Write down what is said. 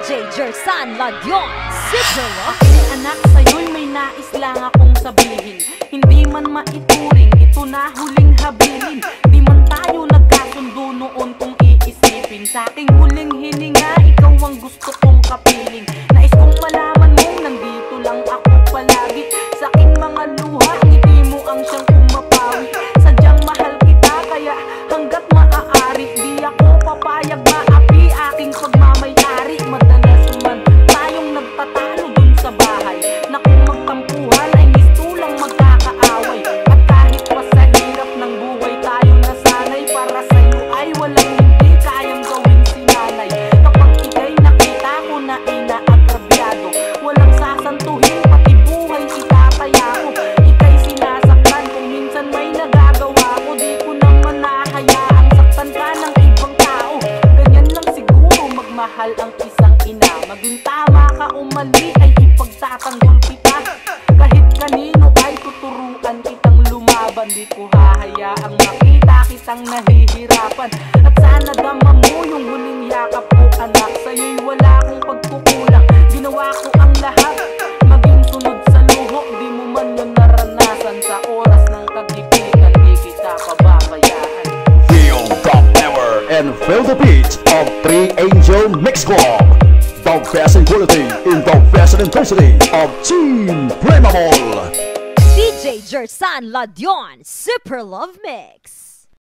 DJ Jersan Ladion, Super Love. Anak, sa'yo'y may nais lang akong sabihin. Hindi man maituring, ito na huling habilin. Di man tayo nagkasundo noon kung iisipin. Sa aking huling hininga, ikaw ang gusto kong kapiling. Nais kong malaman mo, nandito lang ako palagi. Sa aking mga luha, ngiti mo ang siyang umapawi. Sadyang mahal kita, kaya hanggat maaari, di ako papayag maapi aking pagmamayari. Madalas man tayong nagtatalo dun sa bahay, na kung magtampuhan ay mistulang magkakaaway. At kahit pa sa hirap ng buhay tayo nasanay, para sa'yo ay walang hindi kayang gawin si nanay. Kapag ika'y nakita ko na inaagrabyado, walang sasantuhin, pati buhay itataya ko. Ika'y sinasaktan kung minsan may nagagawa ko, di ko naman nahayaang saktan ka ng ibang tao. Ganyan lang siguro magmahal ang isang ina. Maging tama ka o mali ay ipagtatanggol kita. Kahit kanino ay tuturuan kitang lumaban. Di ko hahayaang makita kitang nahihirapan. At sana dama mo yung huling yakap ko, anak. Sa'yo'y wala akong pagkukulang, ginawa ko ang lahat. Maging sunod sa luho, di mo man yun naranasan. Sa oras ng kagipitan, di kita pababayaan. Feel the power and feel the beat of 3 Angel Mix Club. The best in quality in the best intensity of Team Playable. DJ Jersan Ladion, Super Love Mix.